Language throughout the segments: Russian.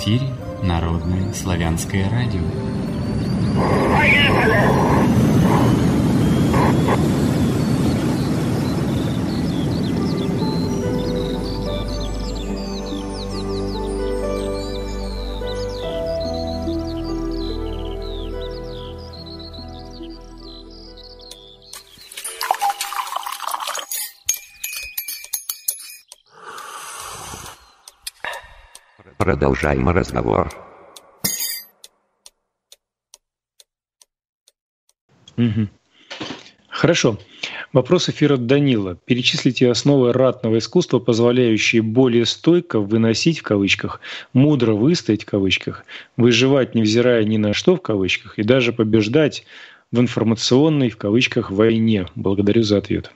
эфире Народное славянское радио. Продолжаем разговор. Хорошо. Вопрос эфира от Данила. Перечислите основы ратного искусства, позволяющие более стойко выносить, в кавычках, мудро выстоять, в кавычках, выживать, невзирая ни на что, в кавычках, и даже побеждать в информационной, в кавычках, войне. Благодарю за ответ.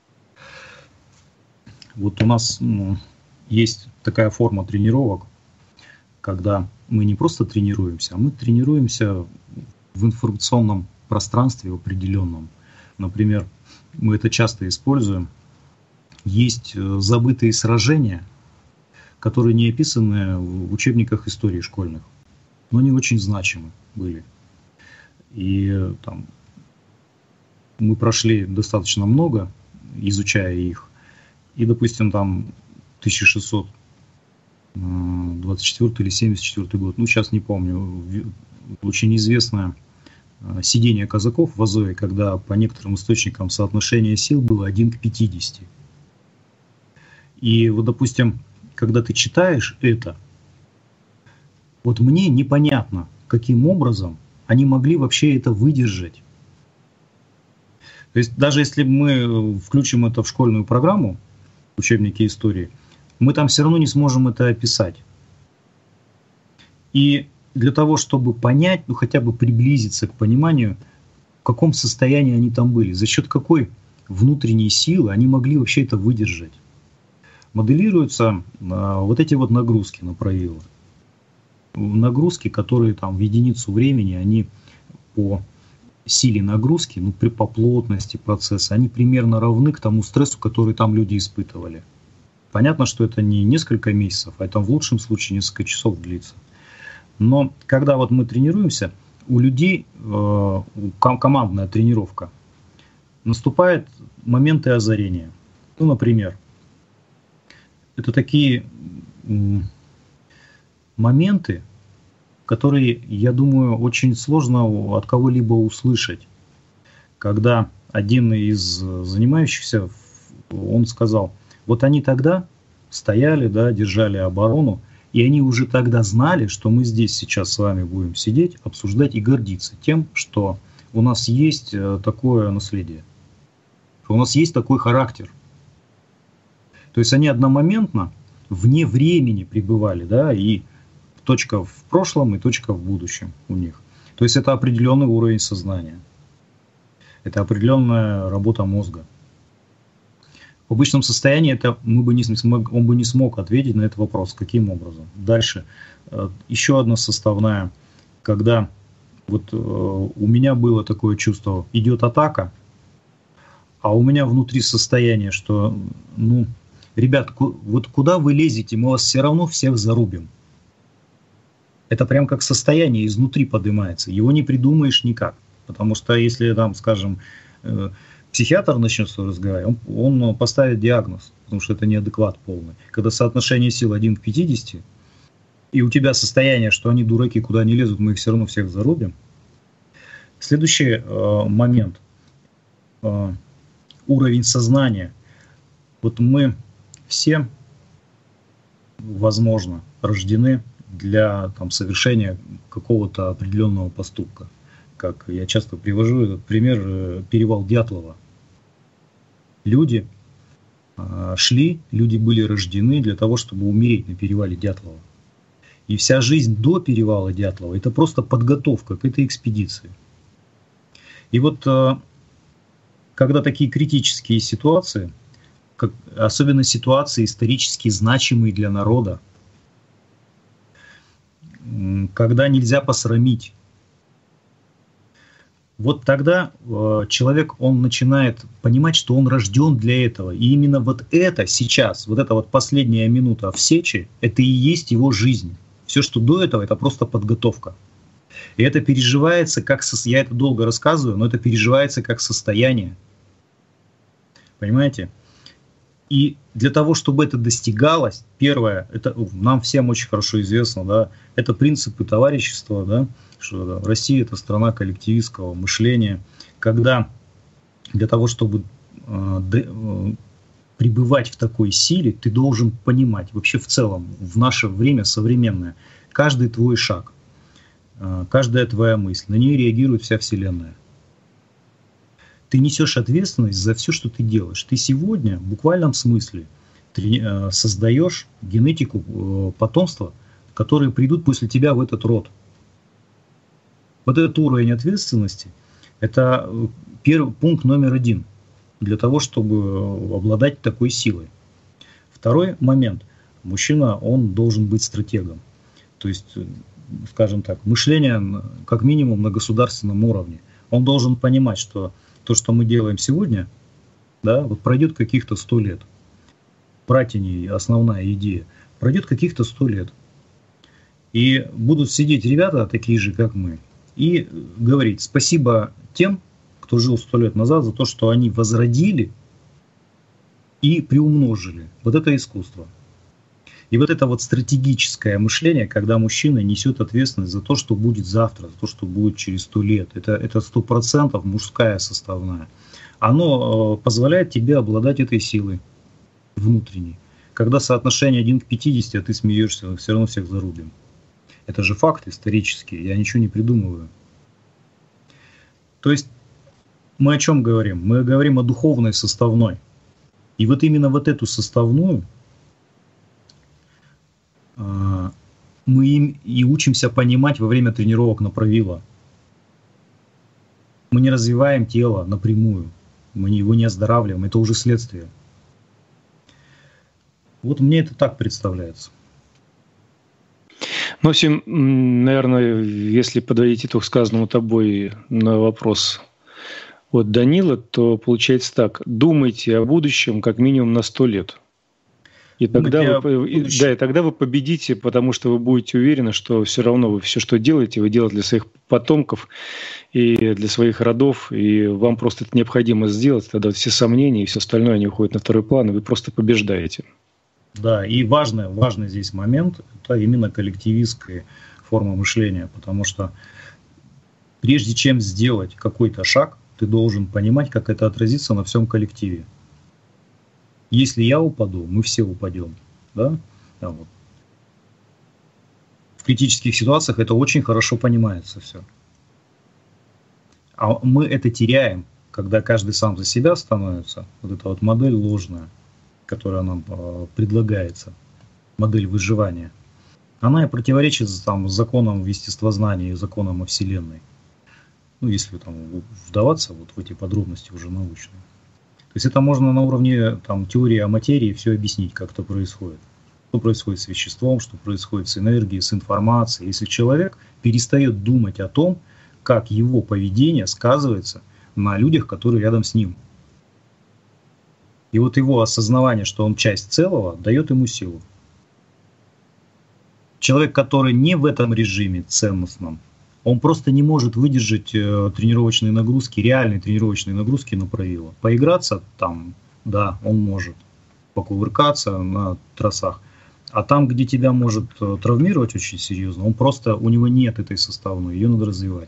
Вот у нас есть такая форма тренировок, когда мы не просто тренируемся, а мы тренируемся в информационном пространстве определенном. Например, мы это часто используем. Есть забытые сражения, которые не описаны в учебниках истории школьных, но они очень значимы были. И там мы прошли достаточно много, изучая их. И, допустим, там 1624 или 74 год, сейчас не помню, очень известное сидение казаков в Азове, когда по некоторым источникам соотношение сил было 1 к 50. И вот, допустим, когда ты читаешь это, вот мне непонятно, каким образом они могли вообще это выдержать. То есть даже если мы включим это в школьную программу, учебники истории, мы там все равно не сможем это описать. И для того, чтобы понять, хотя бы приблизиться к пониманию, в каком состоянии они там были, за счет какой внутренней силы они могли вообще это выдержать. Моделируются вот эти вот нагрузки на правило. Нагрузки, которые там в единицу времени, они по силе нагрузки, по плотности процесса, они примерно равны к тому стрессу, который там люди испытывали. Понятно, что это не несколько месяцев, а это в лучшем случае несколько часов длится. Но когда вот мы тренируемся, у людей командная тренировка, наступают моменты озарения. Например, это такие моменты, которые, я думаю, очень сложно от кого-либо услышать. Когда один из занимающихся, он сказал, вот они тогда стояли, держали оборону, и они уже тогда знали, что мы здесь сейчас с вами будем сидеть, обсуждать и гордиться тем, что у нас есть такое наследие, что у нас есть такой характер. То есть они одномоментно вне времени пребывали, и точка в прошлом и точка в будущем у них. То есть это определенный уровень сознания. Это определенная работа мозга. В обычном состоянии он бы не смог ответить на этот вопрос, каким образом. Дальше. Еще одна составная, когда вот у меня было такое чувство, идет атака, а у меня внутри состояние, что, ребят, вот куда вы лезете, мы вас все равно всех зарубим. Это прям как состояние изнутри поднимается, его не придумаешь никак. Потому что если там, скажем, психиатр начнет с тобой разговаривать, он поставит диагноз, потому что это неадекват полный. Когда соотношение сил 1 к 50, и у тебя состояние, что они дураки, куда они лезут, мы их все равно всех зарубим. Следующий момент. Уровень сознания. Вот мы все, возможно, рождены для совершения какого-то определенного поступка. Как я часто привожу этот пример, перевал Дятлова. Люди люди были рождены для того, чтобы умереть на перевале Дятлова. И вся жизнь до перевала Дятлова – это просто подготовка к этой экспедиции. И вот когда такие критические ситуации, особенно ситуации исторически значимые для народа, когда нельзя посрамить, вот тогда человек, он начинает понимать, что он рожден для этого. И именно вот это сейчас, вот эта вот последняя минута в сече, это и есть его жизнь. Все, что до этого, это просто подготовка. И это переживается как... Я это долго рассказываю, но это переживается как состояние. Понимаете? И для того, чтобы это достигалось, первое, это нам всем очень хорошо известно, да, это принципы товарищества, да, что Россия – это страна коллективистского мышления, когда для того, чтобы пребывать в такой силе, ты должен понимать, вообще в целом, в наше время современное, каждый твой шаг, каждая твоя мысль, на нее реагирует вся Вселенная. Ты несешь ответственность за все, что ты делаешь. Ты сегодня, в буквальном смысле, создаешь генетику потомства, которые придут после тебя в этот род. Вот этот уровень ответственности – это пункт номер 1 для того, чтобы обладать такой силой. Второй момент. Мужчина, он должен быть стратегом. То есть, скажем так, мышление как минимум на государственном уровне. Он должен понимать, что то, что мы делаем сегодня, да, вот пройдет каких-то 100 лет. Братья, основная идея. Пройдет каких-то 100 лет. И будут сидеть ребята, такие же, как мы, и говорить спасибо тем, кто жил 100 лет назад, за то, что они возродили и приумножили вот это искусство. И вот это вот стратегическое мышление, когда мужчина несет ответственность за то, что будет завтра, за то, что будет через 100 лет, это 100% мужская составная. Оно позволяет тебе обладать этой силой внутренней. Когда соотношение 1 к 50, а ты смеешься, все равно всех зарубим. Это же факт исторический, я ничего не придумываю. То есть мы о чем говорим? Мы говорим о духовной составной. И вот именно вот эту составную мы им и учимся понимать во время тренировок на правило. Мы не развиваем тело напрямую, мы его не оздоравливаем, это уже следствие. Вот мне это так представляется. Ну, всем, наверное, если подводить итог сказанному тобой на вопрос от Данила, то получается так. Думайте о будущем как минимум на 100 лет. И тогда вы победите, потому что вы будете уверены, что все равно вы все, что делаете, вы делаете для своих потомков и для своих родов, и вам просто это необходимо сделать, тогда все сомнения и все остальное, они уходят на второй план, и вы просто побеждаете. Да, и важный здесь момент – это именно коллективистская форма мышления, потому что прежде чем сделать какой-то шаг, ты должен понимать, как это отразится на всем коллективе. Если я упаду, мы все упадем. Да? Да, вот. В критических ситуациях это очень хорошо понимается все. А мы это теряем, когда каждый сам за себя становится. Вот эта вот модель ложная, которая нам предлагается, модель выживания, она и противоречит там законам естествознания и законам о Вселенной. Ну, если там вдаваться вот в эти подробности уже научные. То есть это можно на уровне там, теории о материи все объяснить, как это происходит. Что происходит с веществом, что происходит с энергией, с информацией. Если человек перестает думать о том, как его поведение сказывается на людях, которые рядом с ним. И вот его осознавание, что он часть целого, дает ему силу. Человек, который не в этом режиме ценностном, он просто не может выдержать тренировочные нагрузки, реальные тренировочные нагрузки на правило. Поиграться там, да, он может. Покувыркаться на трассах. А там, где тебя может травмировать очень серьезно, у него нет этой составной, ее надо развивать.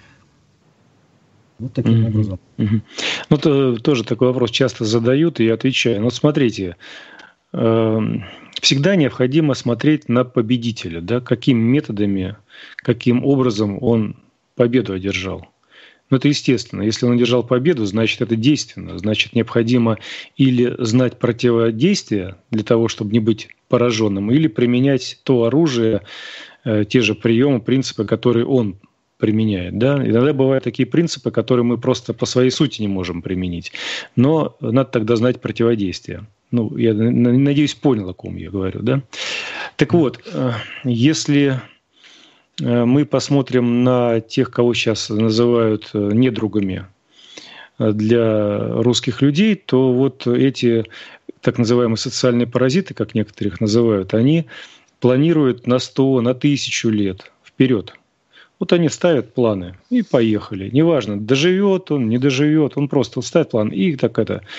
Вот таким образом. Ну, тоже такой вопрос часто задают, и я отвечаю. Ну, смотрите, всегда необходимо смотреть на победителя, да, какими методами, каким образом он победу одержал. Ну, это естественно. Если он одержал победу, значит, это действенно. Значит, необходимо или знать противодействие для того, чтобы не быть пораженным, или применять то оружие, те же приемы, принципы, которые он применяет. Да? Иногда бывают такие принципы, которые мы просто по своей сути не можем применить. Но надо тогда знать противодействие. Ну, я надеюсь, понял, о ком я говорю. Да? Так вот, если мы посмотрим на тех, кого сейчас называют недругами для русских людей, то вот эти так называемые социальные паразиты, как некоторые их называют, они планируют на 100, на 1000 лет вперед. Вот они ставят планы и поехали. Неважно, доживет он, не доживет, он просто ставит план и так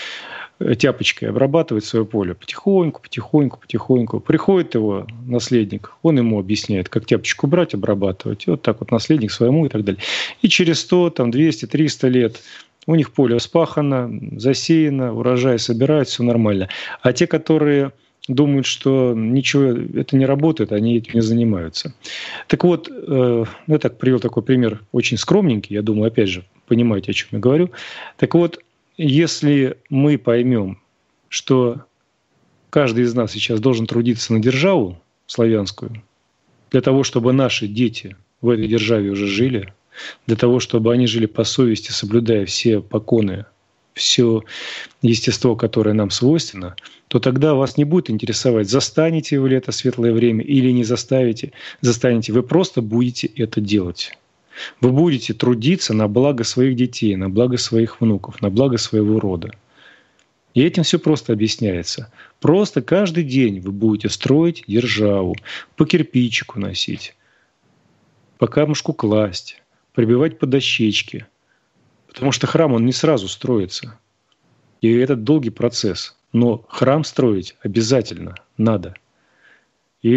тяпочкой обрабатывает свое поле. Потихоньку, потихоньку, потихоньку. Приходит его наследник, он ему объясняет, как тяпочку брать, обрабатывать. И вот так вот наследник своему и так далее. И через 100, 200, 300 лет у них поле вспахано, засеяно, урожай собирают, все нормально. А те, которые думают, что ничего это не работает, они этим не занимаются. Так вот, я так привел такой пример, очень скромненький, я думаю, опять же, понимаете, о чем я говорю. Так вот, если мы поймем, что каждый из нас сейчас должен трудиться на державу славянскую, для того, чтобы наши дети в этой державе уже жили, для того, чтобы они жили по совести, соблюдая все поконы, все естество, которое нам свойственно, то тогда вас не будет интересовать, застанете вы ли это светлое время или не застанете. Вы просто будете это делать. Вы будете трудиться на благо своих детей, на благо своих внуков, на благо своего рода. И этим все просто объясняется. Просто каждый день вы будете строить державу, по кирпичику носить, по камушку класть, прибивать по дощечке. Потому что храм, он не сразу строится. И это долгий процесс. Но храм строить обязательно надо. И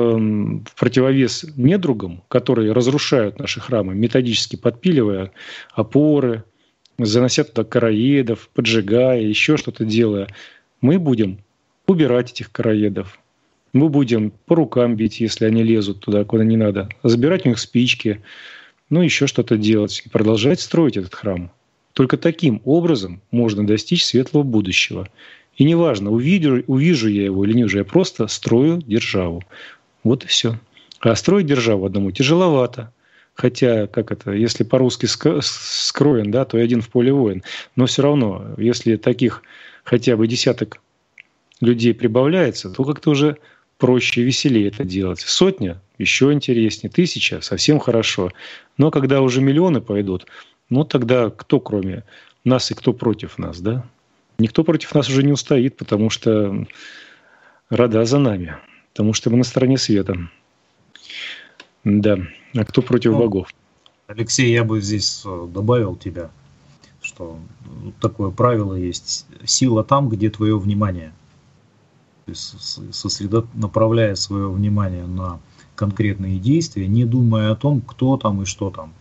в противовес недругам, которые разрушают наши храмы, методически подпиливая опоры, занося туда короедов, поджигая, еще что-то делая, мы будем убирать этих короедов. Мы будем по рукам бить, если они лезут туда, куда не надо, забирать у них спички, еще что-то делать и продолжать строить этот храм. Только таким образом можно достичь светлого будущего. И неважно, увижу я его или не увижу, я просто строю державу. Вот и все. А строить державу одному тяжеловато. Хотя, если по-русски скроен, да, то и один в поле воин. Но все равно, если таких хотя бы десяток людей прибавляется, то как-то уже проще и веселее это делать. 100 еще интереснее, 1000 совсем хорошо. Но когда уже миллионы пойдут, тогда кто кроме нас и кто против нас, да? Никто против нас уже не устоит, потому что рода за нами, потому что мы на стороне света. Да, а кто против богов? Алексей, я бы здесь добавил тебя, что такое правило есть: сила там, где твое внимание. То есть направляя свое внимание на конкретные действия, не думая о том, кто там и что там,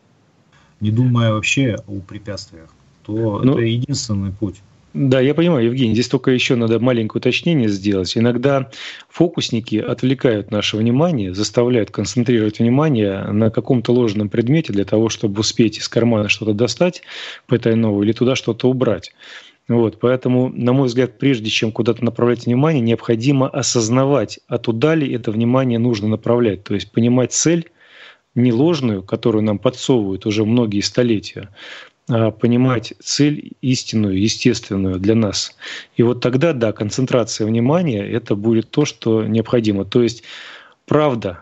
не думая вообще о препятствиях, то это единственный путь. Да, я понимаю, Евгений, здесь только еще надо маленькое уточнение сделать. Иногда фокусники отвлекают наше внимание, заставляют концентрировать внимание на каком-то ложном предмете для того, чтобы успеть из кармана что-то достать по этой новой или туда что-то убрать. Поэтому, на мой взгляд, прежде чем куда-то направлять внимание, необходимо осознавать, а туда ли это внимание нужно направлять. То есть понимать цель не ложную, которую нам подсовывают уже многие столетия, а понимать цель истинную, естественную для нас. И вот тогда, да, концентрация внимания – это будет то, что необходимо. То есть правда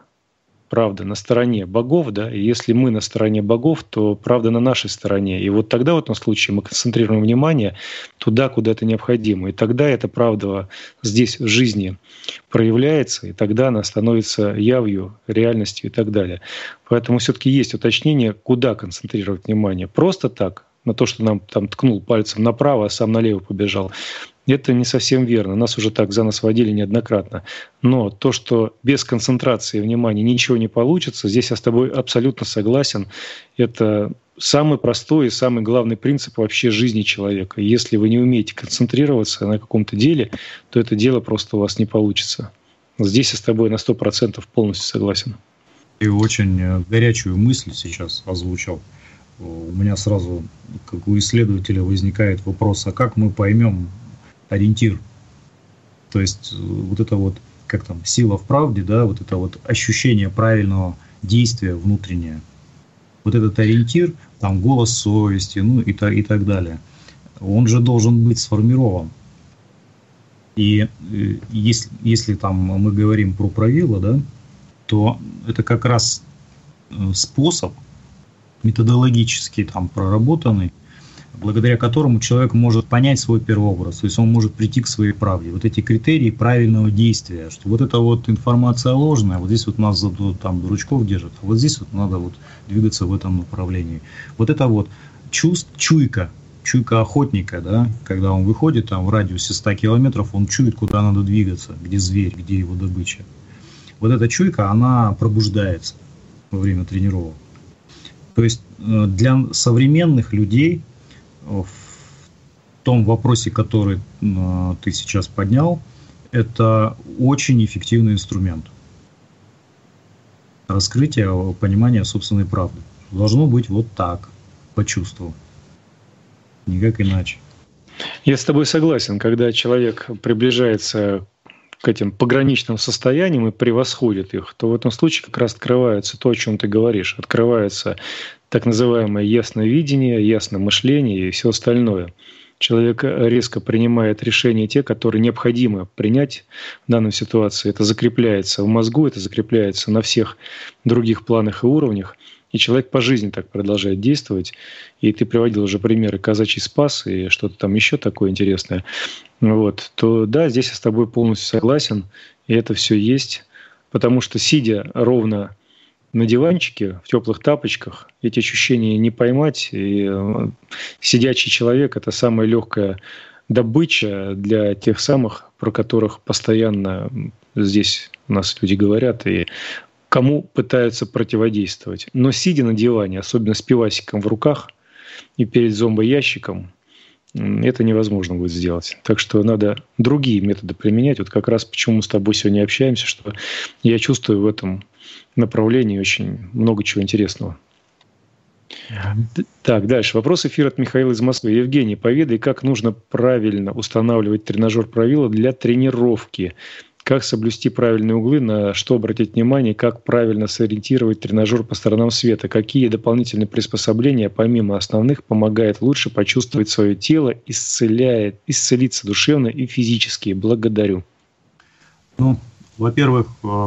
на стороне богов, да, и если мы на стороне богов, то правда на нашей стороне. И вот тогда в этом случае мы концентрируем внимание туда, куда это необходимо. И тогда эта правда здесь в жизни проявляется, и тогда она становится явью, реальностью и так далее. Поэтому все-таки есть уточнение, куда концентрировать внимание. Просто так, на то, что нам там ткнул пальцем направо, а сам налево побежал. Это не совсем верно. Нас уже так за нос водили неоднократно. Но то, что без концентрации внимания ничего не получится, здесь я с тобой абсолютно согласен. Это самый простой и самый главный принцип вообще жизни человека. Если вы не умеете концентрироваться на каком-то деле, то это дело просто у вас не получится. Здесь я с тобой на 100% полностью согласен. И очень горячую мысль сейчас озвучил. У меня сразу, как у исследователя, возникает вопрос, а как мы поймем ориентир? То есть вот это вот, как там, сила в правде, да, вот это вот ощущение правильного действия внутреннее. Вот этот ориентир, там голос совести, и так далее, он же должен быть сформирован. И если там мы говорим про правила, да, то это как раз способ методологически там проработанный благодаря которому человек может понять свой первообраз, то есть он может прийти к своей правде. Вот эти критерии правильного действия, что вот эта вот информация ложная, вот здесь вот нас там дурачков держат, а вот здесь вот надо вот двигаться в этом направлении. Вот это вот чуйка охотника, да, когда он выходит там в радиусе 100 километров, он чует, куда надо двигаться, где зверь, где его добыча. Вот эта чуйка, она пробуждается во время тренировок. То есть для современных людей в том вопросе, который ты сейчас поднял, это очень эффективный инструмент раскрытия, понимания собственной правды. Должно быть вот так, по чувству, никак иначе. Я с тобой согласен, когда человек приближается к этим пограничным состояниям и превосходит их, то в этом случае как раз открывается то, о чем ты говоришь. Открывается так называемое ясное видение, ясное мышление и все остальное. Человек резко принимает решения те, которые необходимо принять в данной ситуации. Это закрепляется в мозгу, это закрепляется на всех других планах и уровнях. И человек по жизни так продолжает действовать. И ты приводил уже примеры «Казачий спас» и что-то там еще такое интересное. Вот. То да, здесь я с тобой полностью согласен. И это все есть. Потому что, сидя ровно на диванчике, в теплых тапочках, эти ощущения не поймать. И сидячий человек – это самая легкая добыча для тех самых, про которых постоянно здесь у нас люди говорят, и кому пытаются противодействовать. Но сидя на диване, особенно с пивасиком в руках и перед зомбоящиком, это невозможно будет сделать. Так что надо другие методы применять. Вот как раз почему мы с тобой сегодня общаемся, что я чувствую в этом направлении очень много чего интересного. Так, дальше. Вопрос эфира от Михаила из Москвы. Евгений, поведай, как нужно правильно устанавливать тренажер правила для тренировки. Как соблюсти правильные углы, на что обратить внимание, как правильно сориентировать тренажер по сторонам света, какие дополнительные приспособления, помимо основных, помогают лучше почувствовать свое тело, исцелиться душевно и физически. Благодарю. Ну, во-первых,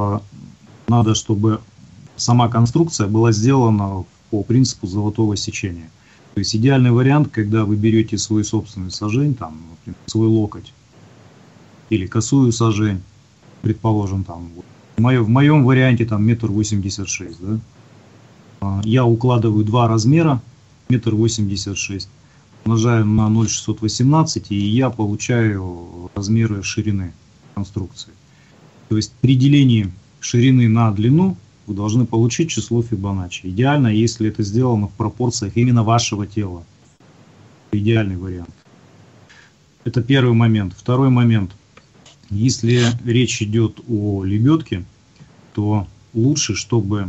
надо, чтобы сама конструкция была сделана по принципу золотого сечения. То есть идеальный вариант, когда вы берете свой собственный сажень, там, например, свой локоть или косую сажень, предположим, там, в моем варианте там 1,86 м, да? Я укладываю два размера, 1,86 м, умножаю на 0,618, и я получаю размеры ширины конструкции. То есть при делении ширины на длину вы должны получить число Фибоначчи. Идеально, если это сделано в пропорциях именно вашего тела. Идеальный вариант. Это первый момент. Второй момент. Если речь идет о лебедке, то лучше, чтобы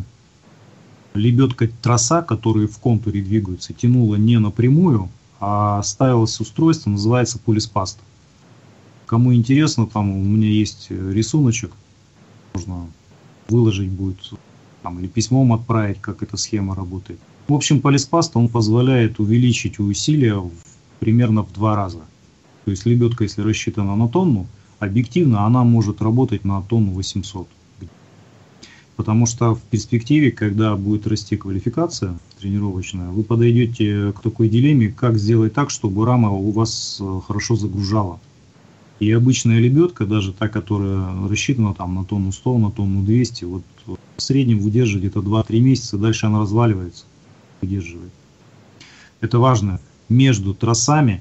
лебедка троса, которые в контуре двигаются, тянула не напрямую, а ставилось устройство, называется полиспаст. Кому интересно, там у меня есть рисуночек, можно выложить будет там, или письмом отправить, как эта схема работает. В общем, полиспаст, он позволяет увеличить усилия примерно в 2 раза. То есть лебедка, если рассчитана на тонну, объективно она может работать на тонну 800. Потому что в перспективе, когда будет расти квалификация тренировочная, вы подойдете к такой дилемме, как сделать так, чтобы рама у вас хорошо загружала. И обычная лебедка, даже та, которая рассчитана там, на тонну 100, на тонну 200, вот, в среднем выдерживает где-то 2-3 месяца, дальше она разваливается, выдерживает. Это важно. Между тросами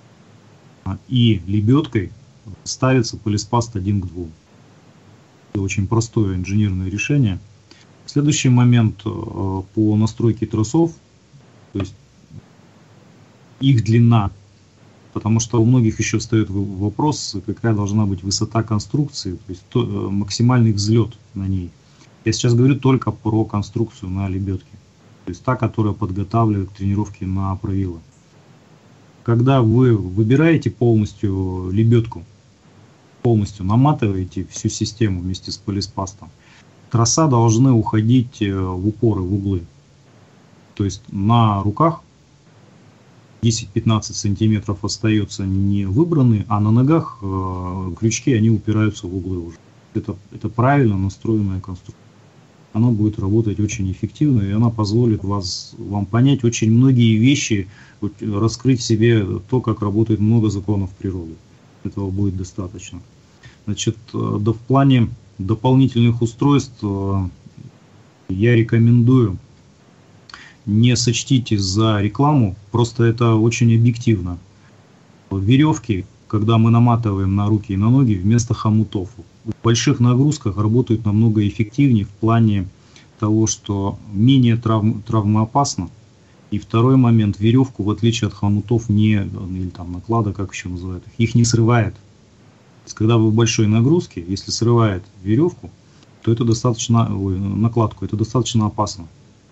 и лебедкой ставится полиспаст 1 к 2. Это очень простое инженерное решение. Следующий момент по настройке тросов, то есть их длина. Потому что у многих еще встает вопрос, какая должна быть высота конструкции, то есть максимальный взлет на ней. Я сейчас говорю только про конструкцию на лебедке. То есть та, которая подготавливает к тренировке на правила. Когда вы выбираете полностью лебедку, полностью наматываете всю систему вместе с полиспастом, троса должны уходить в упоры, в углы. То есть на руках 10-15 сантиметров остается не выбраны, а на ногах крючки, они упираются в углы уже. Это правильно настроенная конструкция. она будет работать очень эффективно, и она позволит вам понять очень многие вещи, раскрыть в себе то, как работает много законов природы. Этого будет достаточно. Значит, в плане дополнительных устройств я рекомендую, не сочтите за рекламу, просто это очень объективно. Веревки, когда мы наматываем на руки и на ноги, вместо хомутов, в больших нагрузках работают намного эффективнее в плане того, что менее травмоопасно. И второй момент, веревку, в отличие от хомутов, или там наклада, как еще называют их не срывает. То есть, когда вы в большой нагрузке, если срывает веревку, то это накладку, это достаточно опасно.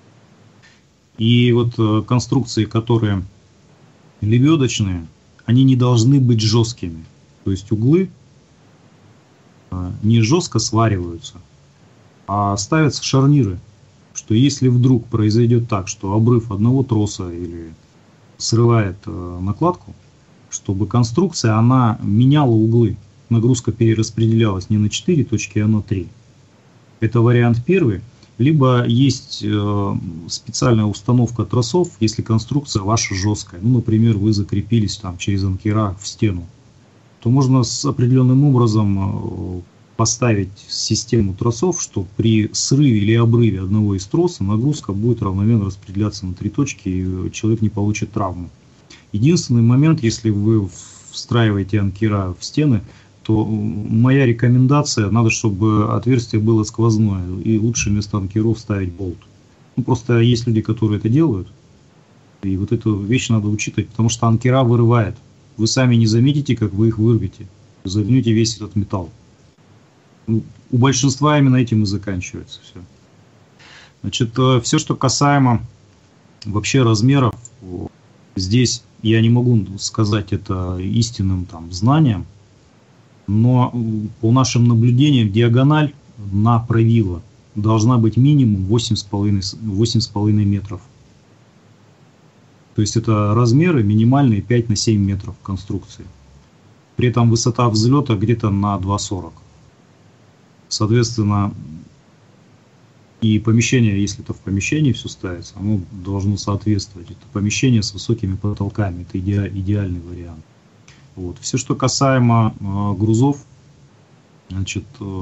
И вот конструкции, которые лебедочные, они не должны быть жесткими. То есть углы не жестко свариваются, а ставятся шарниры, что если вдруг произойдет так, что обрыв одного троса или срывает накладку, чтобы конструкция, она меняла углы. Нагрузка перераспределялась не на 4 точки, а на 3. Это вариант первый. Либо есть специальная установка тросов, если конструкция ваша жесткая. Ну, например, вы закрепились там через анкера в стену. То можно с определенным образом поставить систему тросов, что при срыве или обрыве одного из тросов нагрузка будет равномерно распределяться на 3 точки, и человек не получит травму. Единственный момент, если вы встраиваете анкера в стены, то моя рекомендация, надо, чтобы отверстие было сквозное, и лучше вместо анкеров ставить болт. Ну, просто есть люди, которые это делают, и вот эту вещь надо учитывать, потому что анкера вырывает. Вы сами не заметите, как вы их вырвете, загнете весь этот металл. У большинства именно этим и заканчивается все. Значит, все, что касаемо вообще размеров, здесь я не могу сказать это истинным там знанием, но по нашим наблюдениям диагональ на правило должна быть минимум 8,5 метров. То есть это размеры минимальные 5 на 7 метров конструкции. При этом высота взлета где-то на 2,40. Соответственно, и помещение, если это в помещении все ставится, оно должно соответствовать. Это помещение с высокими потолками, это идеальный вариант. Вот. Все, что касаемо грузов, значит,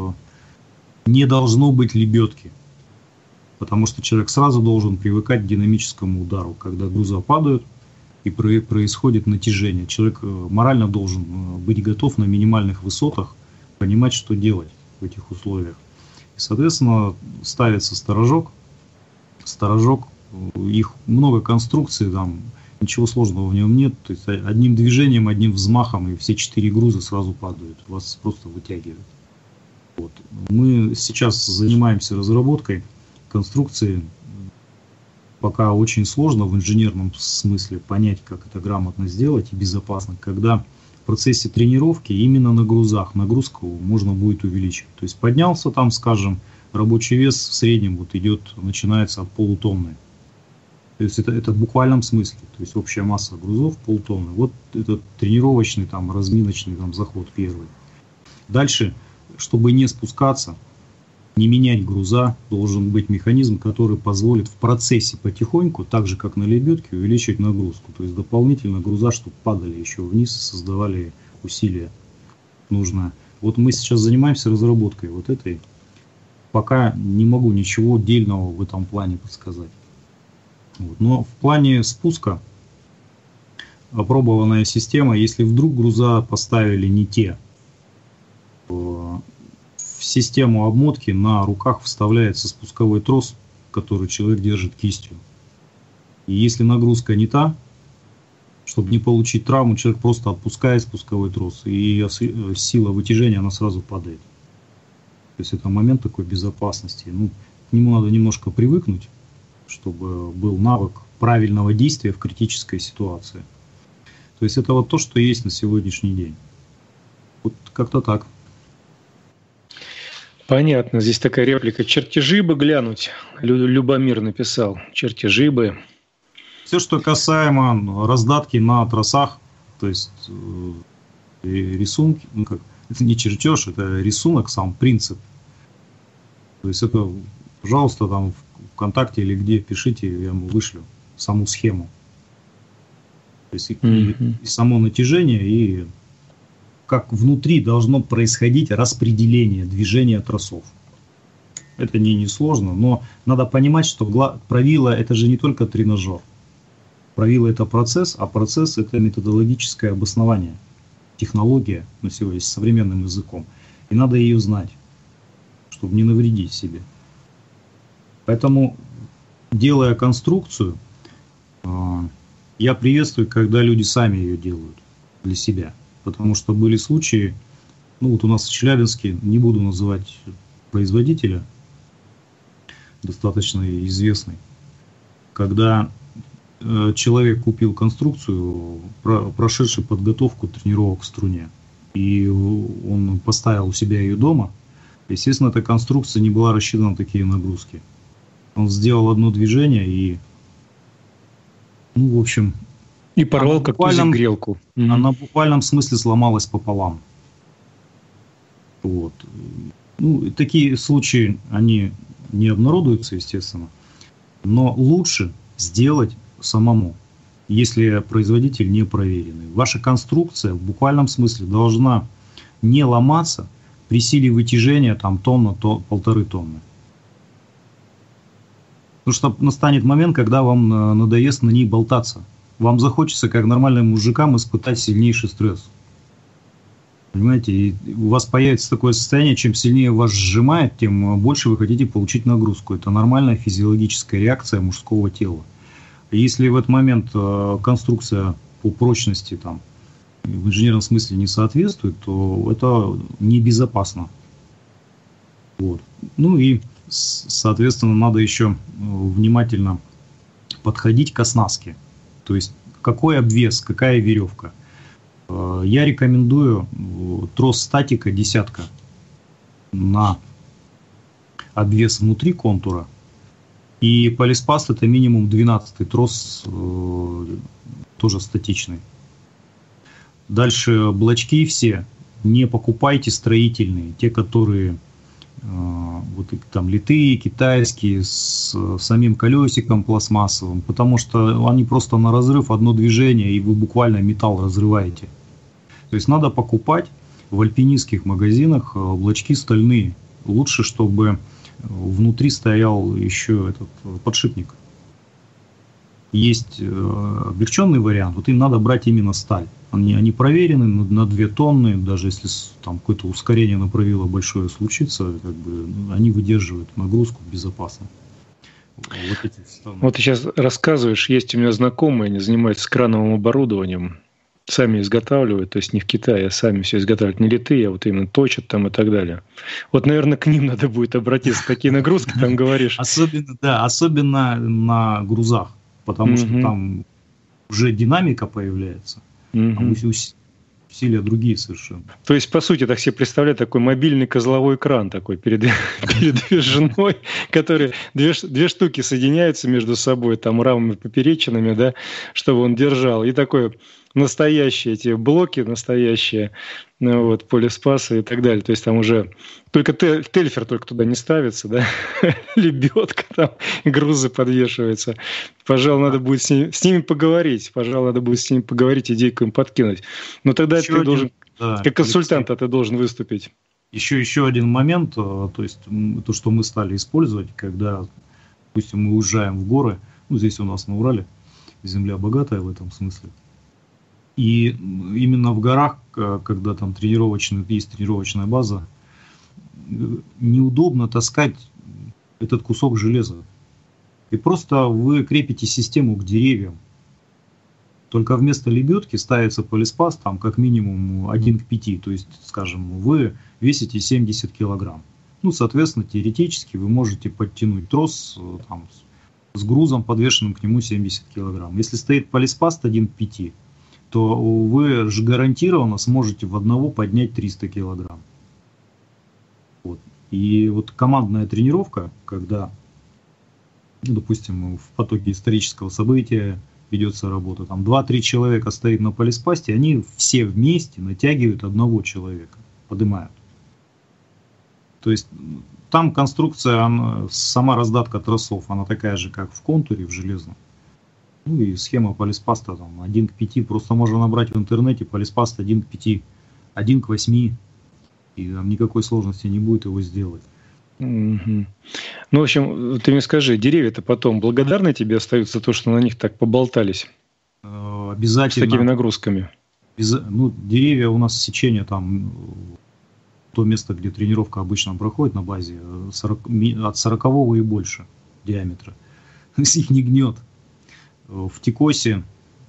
не должно быть лебедки, потому что человек сразу должен привыкать к динамическому удару, когда груза падают и происходит натяжение. Человек морально должен быть готов на минимальных высотах, понимать, что делать в этих условиях. И, соответственно, ставится сторожок. Сторожок, их много конструкций, там ничего сложного в нем нет. То есть одним движением, одним взмахом, и все 4 груза сразу падают. Вас просто вытягивают. Вот. Мы сейчас занимаемся разработкой конструкции. Пока очень сложно в инженерном смысле понять, как это грамотно сделать и безопасно, когда в процессе тренировки именно на грузах нагрузку можно будет увеличить. То есть поднялся там, скажем, рабочий вес в среднем начинается от полутонны. То есть это в буквальном смысле. То есть общая масса грузов полтонны. Вот это тренировочный, разминочный заход первый. Дальше, чтобы не спускаться, не менять груза, должен быть механизм, который позволит в процессе потихоньку, так же как на лебедке, увеличить нагрузку. То есть дополнительно груза, чтобы падали еще вниз и создавали усилия нужное. Вот мы сейчас занимаемся разработкой вот этой. Пока не могу ничего дельного в этом плане подсказать. Вот. Но в плане спуска опробованная система, если вдруг груза поставили не те, в систему обмотки на руках вставляется спусковой трос, который человек держит кистью. И если нагрузка не та, чтобы не получить травму, человек просто отпускает спусковой трос, и сила вытяжения она сразу падает. То есть это момент такой безопасности. К нему надо немножко привыкнуть, чтобы был навык правильного действия в критической ситуации. То есть это вот то, что есть на сегодняшний день. Вот как-то так. Понятно. Здесь такая реплика. Чертежи бы глянуть. Любомир написал. Чертежи бы. Все, что касаемо раздатки на тросах, то есть рисунки, это не чертеж, это рисунок, сам принцип. То есть это Пожалуйста, там ВКонтакте или где пишите, я ему вышлю саму схему. То есть и само натяжение, и как внутри должно происходить распределение движения тросов. Это не сложно, но надо понимать, что правило это же не только тренажер. Правило это процесс, а процесс это методологическое обоснование, технология, ну, сегодня с современным языком. И надо ее знать, чтобы не навредить себе. Поэтому, делая конструкцию, я приветствую, когда люди сами ее делают для себя. Потому что были случаи, ну вот у нас в Челябинске, не буду называть производителя, достаточно известный, когда человек купил конструкцию, прошедший подготовку тренировок в струне, и он поставил у себя ее дома. Естественно, эта конструкция не была рассчитана на такие нагрузки. Он сделал одно движение и, ну, в общем... И порвал как тузик грелку. Она в буквальном смысле сломалась пополам. Вот. Ну, такие случаи, они не обнародуются, естественно. Но лучше сделать самому, если производитель не проверенный. Ваша конструкция в буквальном смысле должна не ломаться при силе вытяжения там тонна, полторы тонны. Потому что настанет момент, когда вам надоест на ней болтаться. Вам захочется, как нормальным мужикам, испытать сильнейший стресс. Понимаете, и у вас появится такое состояние, чем сильнее вас сжимает, тем больше вы хотите получить нагрузку. Это нормальная физиологическая реакция мужского тела. Если в этот момент конструкция по прочности там, в инженерном смысле не соответствует, то это небезопасно. Вот. Ну и, соответственно, надо еще внимательно подходить к оснастке. То есть, какой обвес, какая веревка. Я рекомендую трос статика 10 на обвес внутри контура. И полиспаст это минимум 12 трос, тоже статичный. Дальше блочки все не покупайте строительные, те, которые вот там литые, китайские, с самим колесиком пластмассовым, потому что они просто на разрыв, одно движение, и вы буквально металл разрываете. То есть надо покупать в альпинистских магазинах блочки стальные. Лучше, чтобы внутри стоял еще этот подшипник. Есть облегченный вариант, вот им надо брать именно сталь. Они проверены на 2 тонны, даже если там какое-то ускорение на правило большое случится, как бы, они выдерживают нагрузку безопасно. Вот ты сейчас рассказываешь, есть у меня знакомые, они занимаются крановым оборудованием, сами изготавливают, то есть не в Китае, а сами все изготавливают, не литые, а вот именно точат там и так далее. Вот, наверное, к ним надо будет обратиться, такие нагрузки там говоришь. Особенно на грузах, потому что там уже динамика появляется. Там усилия другие совершенно. То есть, по сути, так себе представляю, такой мобильный козловой кран такой передвижной, который две штуки соединяются между собой, там рамами поперечинами, да, чтобы он держал. И такой настоящие эти блоки, настоящие, ну, вот, полиспасы и так далее. То есть там уже только тельфер только туда не ставится, да, лебедка там, грузы подвешиваются. Пожалуй, надо будет с ними поговорить. Идейку им подкинуть. Но тогда еще ты должен, как консультант, ты должен выступить. Еще один момент, то есть то, что мы стали использовать, когда, допустим, мы уезжаем в горы, ну, здесь у нас на Урале, земля богатая в этом смысле. И именно в горах, когда там есть тренировочная база, неудобно таскать этот кусок железа. И просто вы крепите систему к деревьям. Только вместо лебедки ставится полиспаст там как минимум 1 к 5. То есть, скажем, вы весите 70 килограмм. Ну, соответственно, теоретически вы можете подтянуть трос там, с грузом, подвешенным к нему 70 килограмм. Если стоит полиспаст 1 к 5, то вы же гарантированно сможете в одного поднять 300 килограмм. Вот. И вот командная тренировка, когда, ну, допустим, в потоке исторического события ведется работа, там 2-3 человека стоит на полиспасте, они все вместе натягивают одного человека, поднимают. То есть там конструкция, сама раздатка тросов, она такая же, как в контуре, в железном. Ну и схема полиспаста там 1 к 5, просто можно набрать в интернете полиспаст 1 к 5, 1 к 8, и там никакой сложности не будет его сделать. Ну, в общем, ты мне скажи, деревья-то потом благодарны тебе остаются за то, что на них так поболтались? Обязательно. С такими нагрузками? Ну, деревья у нас сечение там, то место, где тренировка обычно проходит на базе, от 40 и больше диаметра. Их не гнет. В Тикосе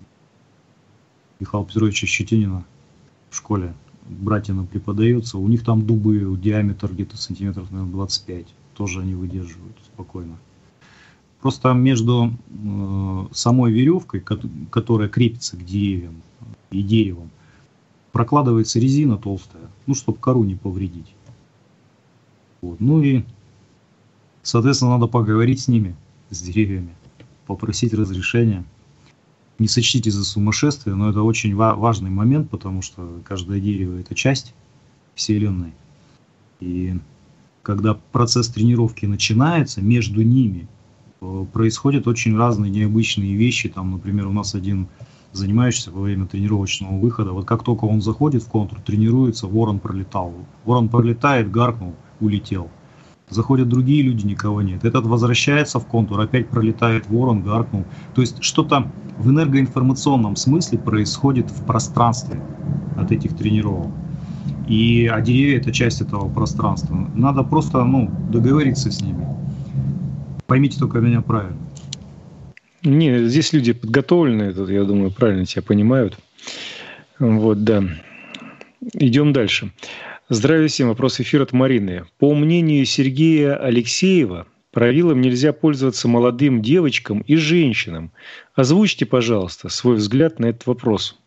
Михаила Петровича Щетинина в школе братьям преподается, у них там дубы диаметр где-то сантиметров, наверное, 25. Тоже они выдерживают спокойно. Просто между самой веревкой, которая крепится к деревьям и деревом, прокладывается резина толстая, ну, чтобы кору не повредить. Вот. Ну и, соответственно, надо поговорить с ними, с деревьями, попросить разрешения. Не сочтите за сумасшествие, но это очень важный момент, потому что каждое дерево – это часть Вселенной. И когда процесс тренировки начинается, между ними происходят очень разные необычные вещи. Там, например, у нас один занимающийся во время тренировочного выхода, вот как только он заходит в контур, тренируется, ворон пролетал. Ворон пролетает, гаркнул, улетел. Заходят другие люди, никого нет. Этот возвращается в контур, опять пролетает ворон, гаркнул. То есть что-то в энергоинформационном смысле происходит в пространстве от этих тренировок. А деревья – это часть этого пространства. Надо просто договориться с ними. Поймите только меня правильно. Не, здесь люди подготовленные, тут, я думаю, правильно тебя понимают. Вот, да. Идем дальше. Здравия всем. Вопрос эфира от Марины. По мнению Сергея Алексеева, правилом нельзя пользоваться молодым девочкам и женщинам. Озвучьте, пожалуйста, свой взгляд на этот вопрос.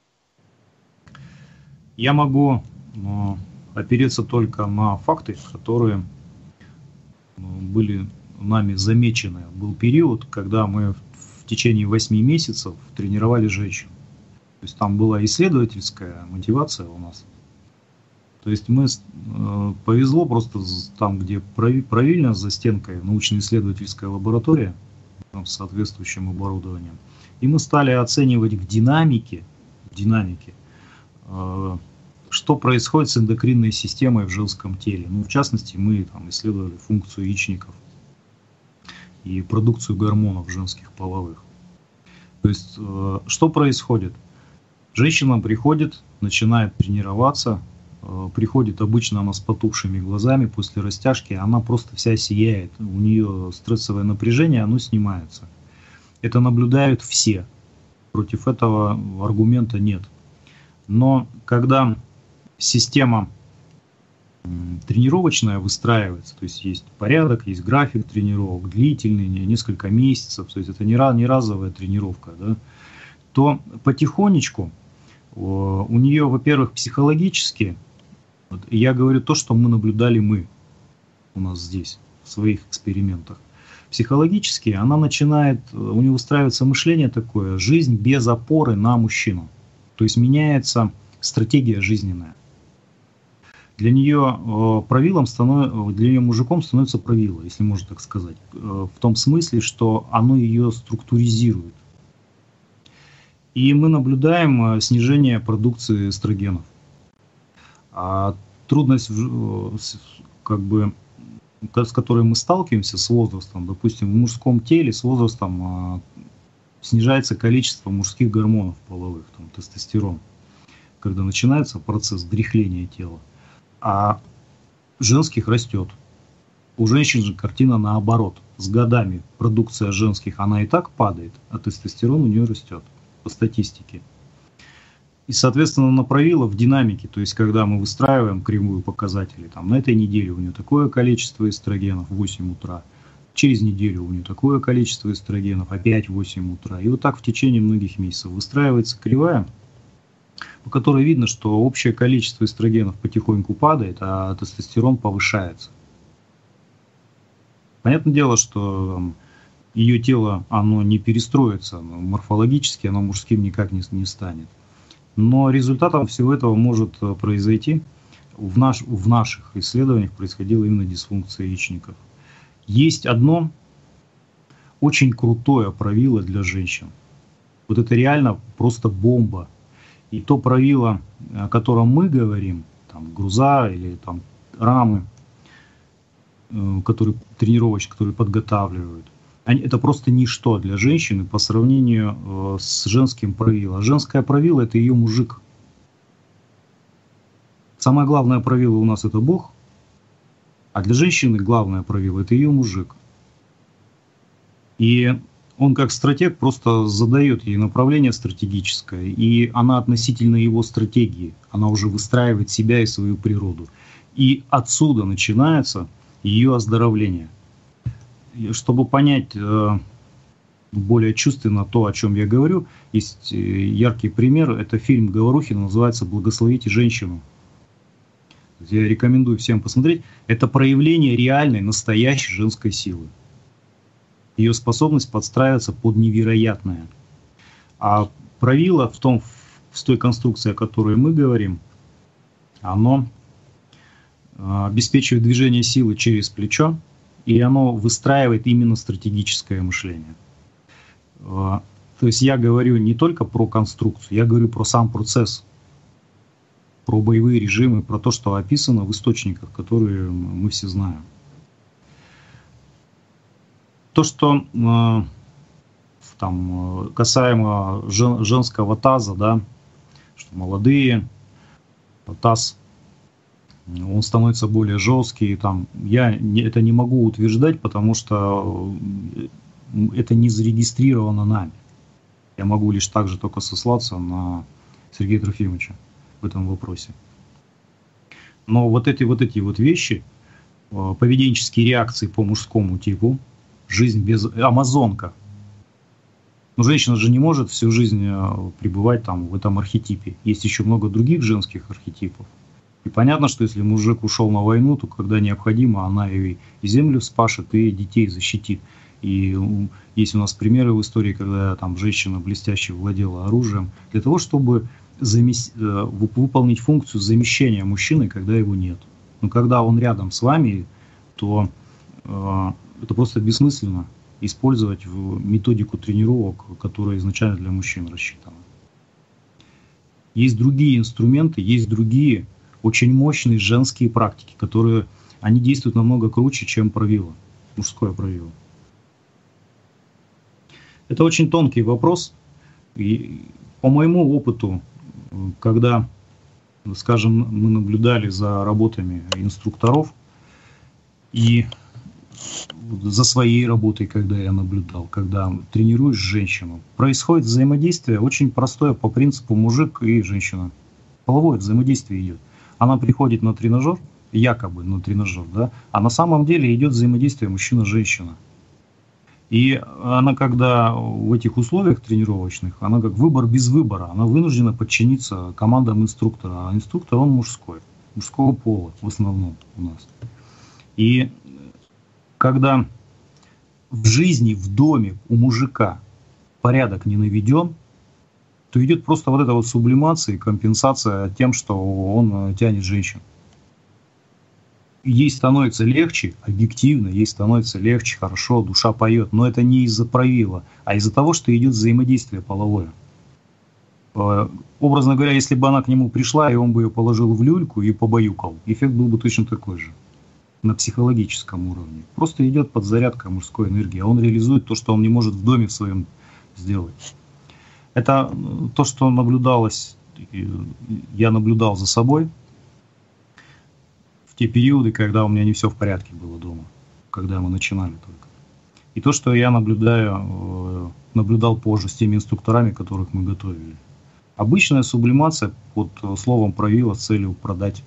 Я могу опереться только на факты, которые были нами замечены. Был период, когда мы в течение 8 месяцев тренировали женщин. То есть там была исследовательская мотивация у нас. То есть мы повезло просто там, где правильно за стенкой научно-исследовательская лаборатория там, с соответствующим оборудованием. И мы стали оценивать в динамике, что происходит с эндокринной системой в женском теле. В частности, мы там исследовали функцию яичников и продукцию гормонов женских половых. То есть, что происходит? Женщина приходит, начинает тренироваться, приходит обычно она с потухшими глазами после растяжки, она просто вся сияет, у нее стрессовое напряжение, оно снимается. Это наблюдают все, против этого аргумента нет. Но когда система тренировочная выстраивается, то есть есть порядок, есть график тренировок, длительный, несколько месяцев, то есть это не разовая тренировка, да, то потихонечку у нее, во-первых, психологически, я говорю то, что мы наблюдали у нас здесь, в своих экспериментах. Психологически она начинает, у нее выстраивается мышление такое, жизнь без опоры на мужчину. То есть меняется стратегия жизненная. Для нее правилом для нее мужиком становится правило, если можно так сказать. В том смысле, что оно ее структуризирует. И мы наблюдаем снижение продукции эстрогенов. А трудность, с которой мы сталкиваемся с возрастом, допустим, в мужском теле с возрастом снижается количество мужских гормонов половых, там, тестостерон, когда начинается процесс дряхления тела, а женских растет. У женщин же картина наоборот. С годами продукция женских, она и так падает, а тестостерон у нее растет по статистике. И, соответственно, на правило в динамике, то есть, когда мы выстраиваем кривую показателей, там, на этой неделе у нее такое количество эстрогенов в 8 утра, через неделю у нее такое количество эстрогенов, опять в 8 утра. И вот так в течение многих месяцев выстраивается кривая, по которой видно, что общее количество эстрогенов потихоньку падает, а тестостерон повышается. Понятное дело, что ее тело, оно не перестроится, морфологически оно мужским никак не станет. Но результатом всего этого может произойти в наших исследованиях происходила именно дисфункция яичников. Есть одно очень крутое правило для женщин. Вот это реально просто бомба. И то правило, о котором мы говорим, там, груза или там, рамы, которые тренировочные, которые подготавливают, это просто ничто для женщины по сравнению с женским правилом. Женское правило – это ее мужик. Самое главное правило у нас – это Бог, а для женщины главное правило – это ее мужик. И он как стратег просто задает ей направление стратегическое, и она относительно его стратегии, она уже выстраивает себя и свою природу. И отсюда начинается ее оздоровление. И чтобы понять более чувственно то, о чем я говорю, есть яркий пример, это фильм Говорухина, называется «Благословите женщину». Я рекомендую всем посмотреть. Это проявление реальной, настоящей женской силы. Ее способность подстраиваться под невероятное. А правило в той конструкции, о которой мы говорим, оно обеспечивает движение силы через плечо, и оно выстраивает именно стратегическое мышление. То есть я говорю не только про конструкцию, я говорю про сам процесс, про боевые режимы, про то, что описано в источниках, которые мы все знаем. То, что там, касаемо женского таза, да, что молодые, таз, он становится более жесткий. Там, я это не могу утверждать, потому что это не зарегистрировано нами. Я могу лишь также только сослаться на Сергея Трофимовича в этом вопросе. Но вот эти вещи, поведенческие реакции по мужскому типу, жизнь без... Амазонка. Но женщина же не может всю жизнь пребывать там, в этом архетипе. Есть еще много других женских архетипов. И понятно, что если мужик ушел на войну, то когда необходимо, она и землю спашет, и детей защитит. И есть у нас примеры в истории, когда там женщина блестяще владела оружием для того, чтобы выполнить функцию замещения мужчины, когда его нет. Но когда он рядом с вами, то это просто бессмысленно использовать методику тренировок, которая изначально для мужчин рассчитана. Есть другие инструменты, есть другие очень мощные женские практики, которые они действуют намного круче, чем правило, мужское правило. Это очень тонкий вопрос. И по моему опыту, когда, скажем, мы наблюдали за работами инструкторов и за своей работой, когда я наблюдал, когда тренируешь женщину, происходит взаимодействие очень простое по принципу мужик и женщина. Половое взаимодействие идет. Она приходит на тренажер, якобы на тренажер, да, а на самом деле идет взаимодействие мужчина-женщина. И она, когда в этих условиях тренировочных, она как выбор без выбора, она вынуждена подчиниться командам инструктора. А инструктор, он мужского пола в основном у нас. И когда в жизни, в доме у мужика порядок не наведен, то идет просто вот эта вот сублимация и компенсация тем, что он тянет женщин. Ей становится легче, объективно, ей становится легче, хорошо, душа поет, но это не из-за правила, а из-за того, что идет взаимодействие половое. Образно говоря, если бы она к нему пришла, и он бы ее положил в люльку и побаюкал, эффект был бы точно такой же, на психологическом уровне. Просто идет подзарядка мужской энергии, а он реализует то, что он не может в доме в своем сделать. Это то, что наблюдалось, я наблюдал за собой в те периоды, когда у меня не все в порядке было дома, когда мы начинали только. И то, что я наблюдал позже с теми инструкторами, которых мы готовили. Обычная сублимация под словом правила с целью продать.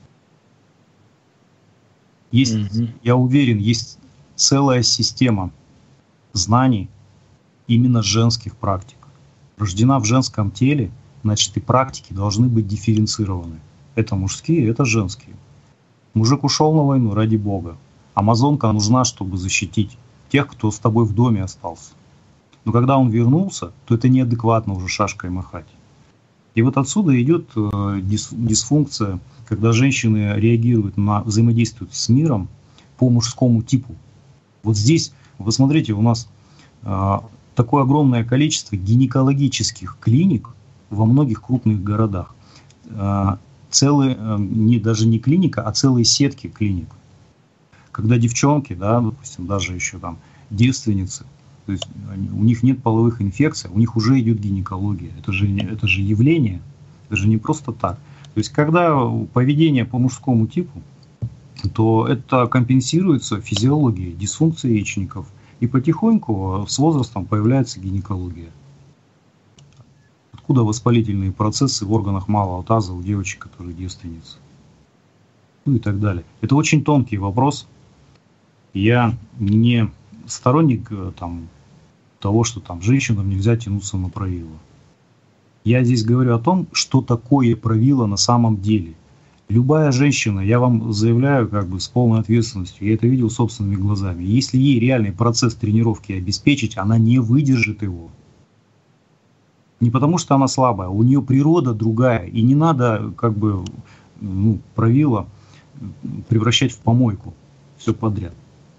Есть, я уверен, есть целая система знаний именно женских практик. Рождена в женском теле, значит и практики должны быть дифференцированы. Это мужские, это женские. Мужик ушел на войну ради Бога. Амазонка нужна, чтобы защитить тех, кто с тобой в доме остался. Но когда он вернулся, то это неадекватно уже шашкой махать. И вот отсюда идет дисфункция, когда женщины реагируют взаимодействуют с миром по мужскому типу. Вот здесь, вы смотрите, у нас такое огромное количество гинекологических клиник во многих крупных городах. Целые, даже не клиника, а целые сетки клиник. Когда девчонки, да, допустим, даже еще там девственницы, то есть у них нет половых инфекций, у них уже идет гинекология. Это же явление, это же не просто так. То есть когда поведение по мужскому типу, то это компенсируется физиологией, дисфункцией яичников. И потихоньку с возрастом появляется гинекология. Откуда воспалительные процессы в органах малого таза у девочек, которые девственницы? Ну и так далее. Это очень тонкий вопрос. Я не сторонник того, что женщинам нельзя тянуться на правило. Я здесь говорю о том, что такое правило на самом деле. Любая женщина, я вам заявляю с полной ответственностью, я это видел собственными глазами, если ей реальный процесс тренировки обеспечить, она не выдержит его. Не потому, что она слабая, у нее природа другая, и не надо правило превращать в помойку, все подряд.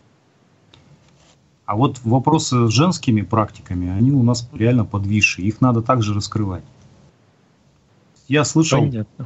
А вот вопросы с женскими практиками, они у нас реально подвисшие, их надо также раскрывать. Я слышал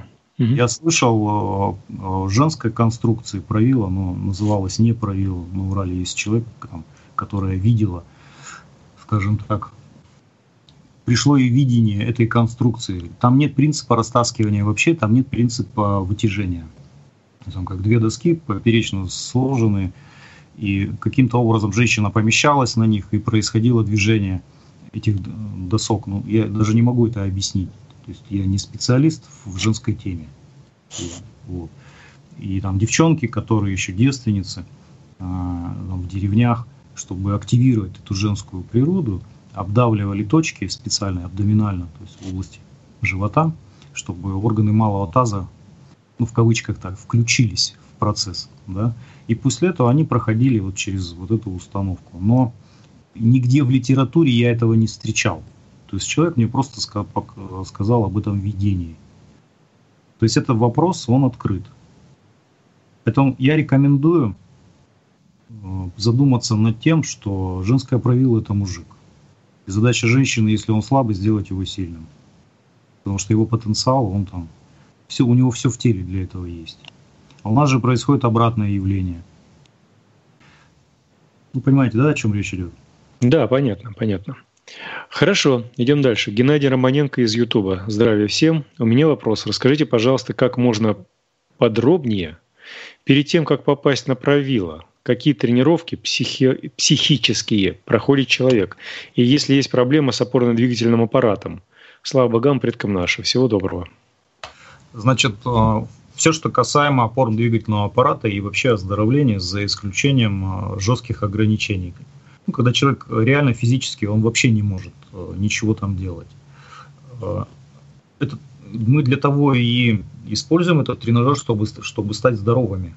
о женской конструкции правила, но называлось не правило, но в Урале есть человек, которая видела, скажем так, пришло ей видение этой конструкции. Там нет принципа растаскивания вообще, там нет принципа вытяжения. Там как две доски поперечно сложенные, и каким-то образом женщина помещалась на них, и происходило движение этих досок. Я даже не могу это объяснить. То есть я не специалист в женской теме. Вот. И там девчонки, которые еще девственницы в деревнях, чтобы активировать эту женскую природу, обдавливали точки специально, абдоминально, то есть в области живота, чтобы органы малого таза, в кавычках так, включились в процесс. Да? И после этого они проходили через эту установку. Но нигде в литературе я этого не встречал. То есть человек мне просто сказал об этом видении. То есть этот вопрос, он открыт. Поэтому я рекомендую задуматься над тем, что женское правило – это мужик. И задача женщины, если он слабый, сделать его сильным. Потому что его потенциал, у него все в теле для этого есть. А у нас же происходит обратное явление. Вы понимаете, да, о чем речь идет? Да, понятно. Хорошо, идем дальше. Геннадий Романенко из Ютуба. Здравия всем. У меня вопрос. Расскажите, пожалуйста, как можно подробнее, перед тем, как попасть на правило, какие тренировки психические проходит человек, и если есть проблема с опорно-двигательным аппаратом. Слава богам, предкам нашим. Всего доброго. Значит, все, что касаемо опорно-двигательного аппарата и вообще оздоровления, за исключением жестких ограничений. Когда человек реально физически, он вообще не может ничего там делать. Мы для того и используем этот тренажер, чтобы стать здоровыми.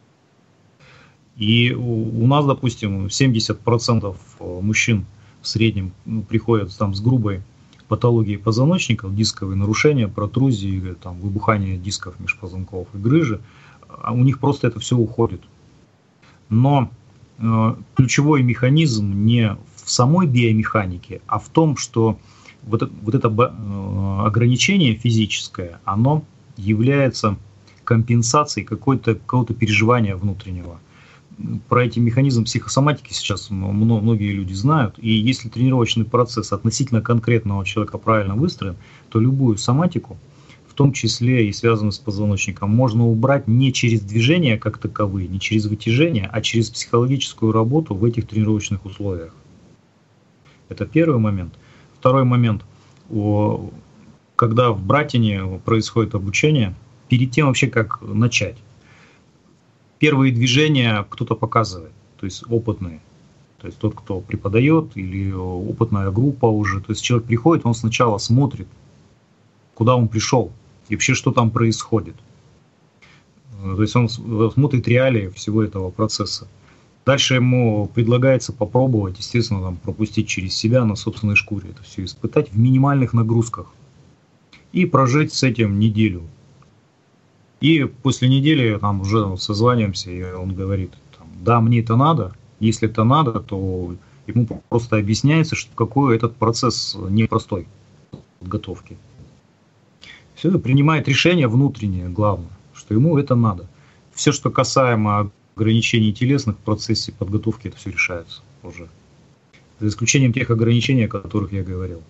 И у нас, допустим, 70% мужчин в среднем приходят с грубой патологией позвоночников, дисковые нарушения, протрузии, выбухание дисков межпозвонковых и грыжи. А у них просто это все уходит. Но ключевой механизм не в самой биомеханике, а в том, что вот это ограничение физическое, оно является компенсацией какого-то переживания внутреннего. Про эти механизмы психосоматики сейчас многие люди знают, и если тренировочный процесс относительно конкретного человека правильно выстроен, то любую соматику, в том числе и связанную с позвоночником, можно убрать не через движения как таковые, не через вытяжение, а через психологическую работу в этих тренировочных условиях. Это первый момент. Второй момент. Когда в Братине происходит обучение, перед тем вообще как начать, первые движения кто-то показывает, то есть опытные. То есть тот, кто преподает, или опытная группа уже. То есть человек приходит, он сначала смотрит, куда он пришел, и вообще что там происходит. То есть он смотрит реалии всего этого процесса. Дальше ему предлагается попробовать, естественно, пропустить через себя на собственной шкуре это все испытать в минимальных нагрузках. и прожить с этим неделю. И после недели там уже созваниваемся, и он говорит, там, да, мне это надо, если это надо, то ему просто объясняется, что какой этот процесс непростой подготовки. Все, принимает решение внутреннее, главное, что ему это надо. Все, что касаемо ограничений телесных в процессе подготовки, это все решается уже. За исключением тех ограничений, о которых я говорил.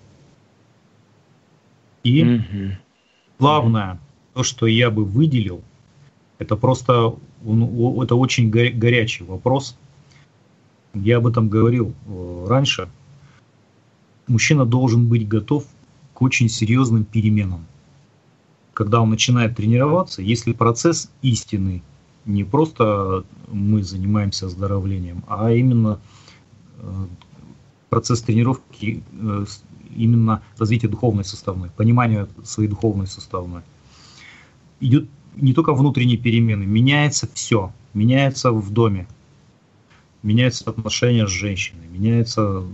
И главное, то, что я бы выделил, это просто, это очень горячий вопрос. Я об этом говорил раньше. Мужчина должен быть готов к очень серьезным переменам. Когда он начинает тренироваться, если процесс истинный, не просто мы занимаемся оздоровлением, а именно процесс тренировки, именно развитие духовной составной, понимание своей духовной составной. Идет не только внутренние перемены, меняется все. Меняется в доме, меняется отношения с женщиной, меняется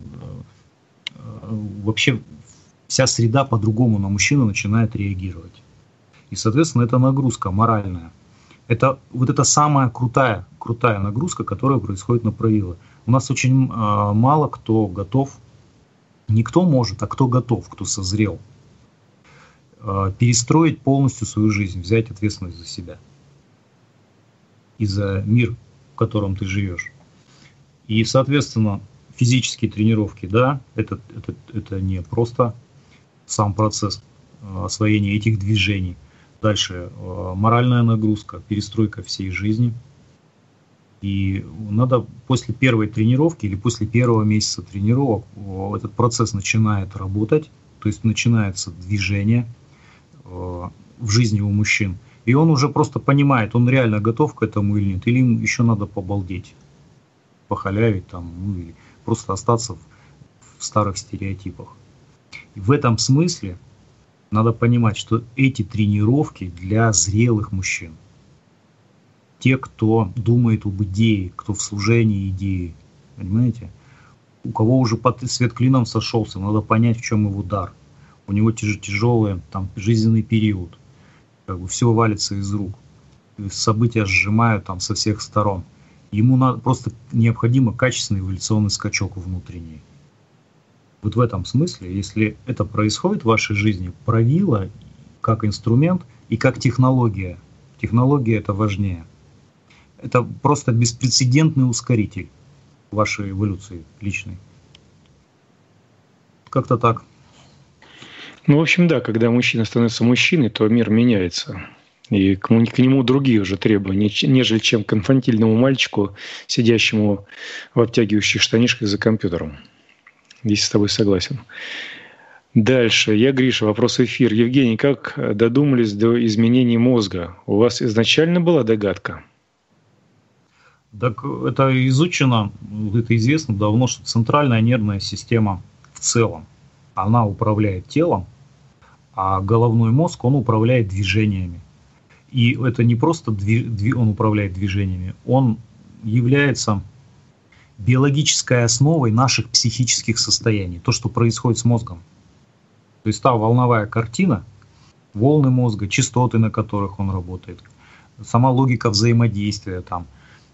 вообще вся среда по-другому на мужчину начинает реагировать. И, соответственно, это нагрузка моральная. Это вот эта самая крутая нагрузка, которая происходит на правило. У нас очень мало кто готов, не кто может, а кто готов, кто созрел, перестроить полностью свою жизнь, взять ответственность за себя и за мир, в котором ты живешь. И, соответственно, физические тренировки, да, это не просто сам процесс освоения этих движений. Дальше моральная нагрузка, перестройка всей жизни. И надо после первой тренировки или после первого месяца тренировок этот процесс начинает работать, то есть начинается движение в жизни у мужчин. И он уже просто понимает, он реально готов к этому или нет, или ему еще надо побалдеть, похалявить там, ну, или просто остаться в старых стереотипах. И в этом смысле надо понимать, что эти тренировки для зрелых мужчин. Те, кто думает об идее, кто в служении идеи, понимаете? У кого уже свет клином сошелся, надо понять, в чем его дар. У него тяжелый там, жизненный период, как бы все валится из рук, события сжимают там со всех сторон. Ему просто необходимо качественный эволюционный скачок внутренний. Вот в этом смысле, если это происходит в вашей жизни, правило как инструмент и как технология. Технология это важнее. Это просто беспрецедентный ускоритель вашей эволюции личной. Как-то так. Ну, в общем, да, когда мужчина становится мужчиной, то мир меняется. И к нему другие уже требования, нежели чем к инфантильному мальчику, сидящему в обтягивающих штанишках за компьютером. Здесь с тобой согласен. Дальше. Я Гриша. Вопрос в эфир. Евгений, как додумались до изменений мозга? У вас изначально была догадка? Так это изучено, это известно давно, что центральная нервная система в целом, она управляет телом, а головной мозг, он управляет движениями. И это не просто он управляет движениями, он является биологической основой наших психических состояний, то, что происходит с мозгом. То есть та волновая картина, волны мозга, частоты, на которых он работает, сама логика взаимодействия там,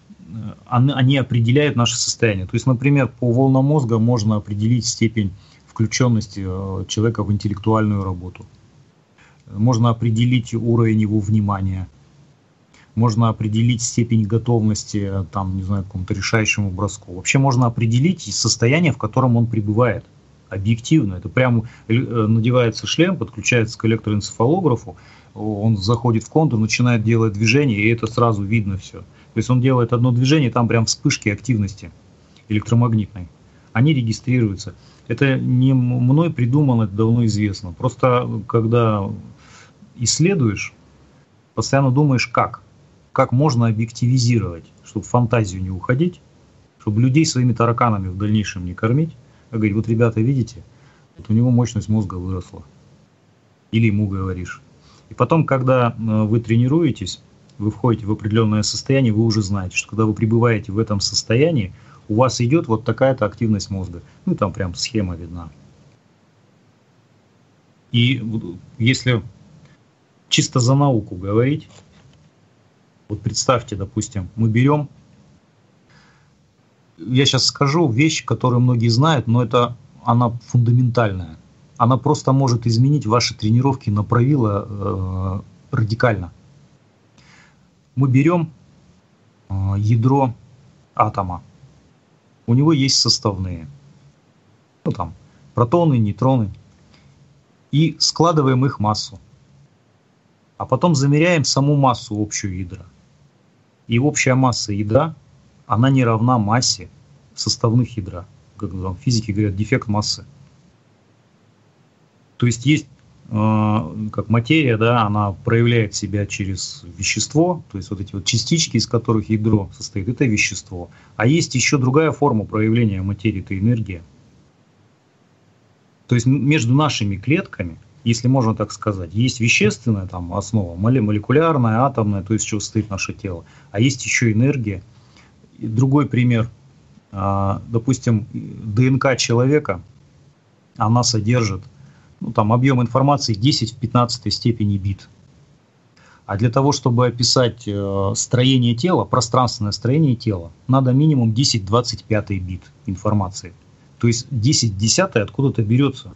они определяют наше состояние. То есть, например, по волнам мозга можно определить степень включенности человека в интеллектуальную работу. Можно определить уровень его внимания. Можно определить степень готовности там, не знаю, к какому-то решающему броску. Вообще можно определить состояние, в котором он пребывает. Объективно. Это прямо надевается шлем, подключается к электроэнцефалографу, он заходит в контур, начинает делать движение, и это сразу видно все. То есть он делает одно движение, там прям вспышки активности электромагнитной. Они регистрируются. Это не мной придумано, это давно известно. Просто когда исследуешь, постоянно думаешь, как можно объективизировать, чтобы в фантазию не уходить, чтобы людей своими тараканами в дальнейшем не кормить. А говорить, вот ребята, видите, вот у него мощность мозга выросла. Или ему говоришь. И потом, когда вы тренируетесь, вы входите в определенное состояние, вы уже знаете, что когда вы пребываете в этом состоянии, у вас идет вот такая-то активность мозга. Ну, там прям схема видна. И если чисто за науку говорить, вот представьте, допустим, мы берем, я сейчас скажу вещь, которую многие знают, но она фундаментальная. Она просто может изменить ваши тренировки на правило радикально. Мы берем ядро атома. У него есть составные. Ну там, протоны, нейтроны. И складываем их массу. А потом замеряем саму массу общую ядра. И общая масса ядра, она не равна массе составных ядра. Как в физике говорят, дефект массы. То есть есть как материя, да, она проявляет себя через вещество, то есть вот эти вот частички, из которых ядро состоит, это вещество. А есть еще другая форма проявления материи, это энергия. То есть между нашими клетками, если можно так сказать, есть вещественная там основа, молекулярная, атомная, то есть из чего состоит наше тело, а есть еще энергия. И другой пример, допустим, ДНК человека, она содержит объем информации 10 в 15 степени бит. А для того, чтобы описать строение тела, пространственное строение тела, надо минимум 10-25 бит информации. То есть 10 десятый откуда-то берется.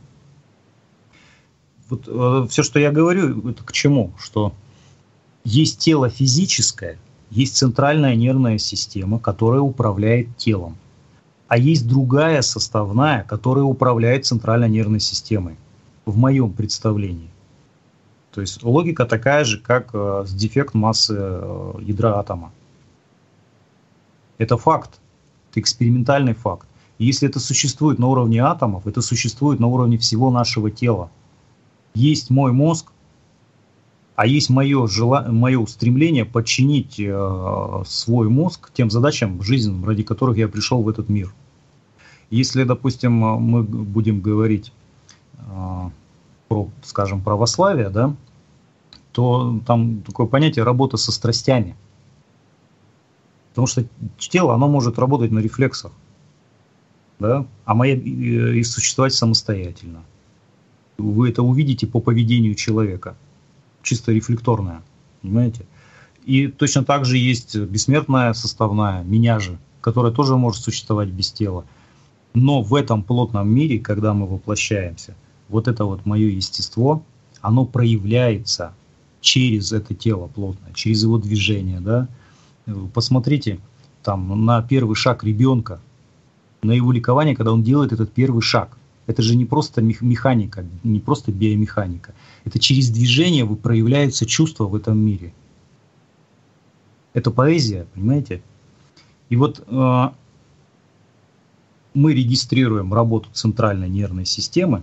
Вот все, что я говорю, это к чему? Что есть тело физическое, есть центральная нервная система, которая управляет телом. А есть другая составная, которая управляет центральной нервной системой. В моем представлении. То есть логика такая же, как с дефект массы ядра атома. Это факт, это экспериментальный факт. И если это существует на уровне атомов, это существует на уровне всего нашего тела. Есть мой мозг, а есть мое стремление подчинить свой мозг тем задачам жизненным, ради которых я пришел в этот мир. Если, допустим, мы будем говорить про, скажем, православие, да, то там такое понятие работа со страстями. Потому что тело, оно может работать на рефлексах, да, а и существовать самостоятельно. Вы это увидите по поведению человека, чисто рефлекторное, понимаете? И точно так же есть бессмертная составная, меня же, которая тоже может существовать без тела. Но в этом плотном мире, когда мы воплощаемся, вот это вот мое естество, оно проявляется через это тело плотное, через его движение, да. Посмотрите там на первый шаг ребенка, на его ликование, когда он делает этот первый шаг. Это же не просто механика, не просто биомеханика. Это через движение проявляются чувства в этом мире. Это поэзия, понимаете? И вот мы регистрируем работу центральной нервной системы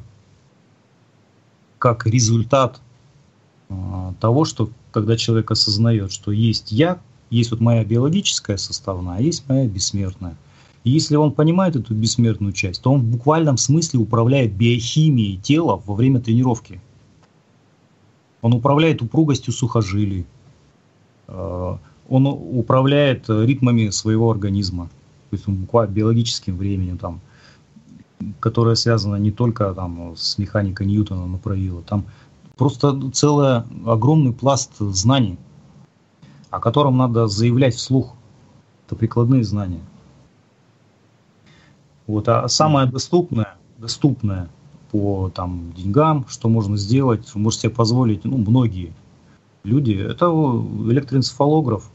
как результат того, что когда человек осознает, что есть я, есть вот моя биологическая составная, а есть моя бессмертная. И если он понимает эту бессмертную часть, то он в буквальном смысле управляет биохимией тела во время тренировки. Он управляет упругостью сухожилий, он управляет ритмами своего организма, то есть буквально биологическим временем, там, которое связано не только там, с механикой Ньютона на правило, там просто огромный пласт знаний, о котором надо заявлять вслух. Это прикладные знания. Вот. А самое доступное по там, деньгам, что можно сделать, может себе позволить многие люди, это электроэнцефалограф.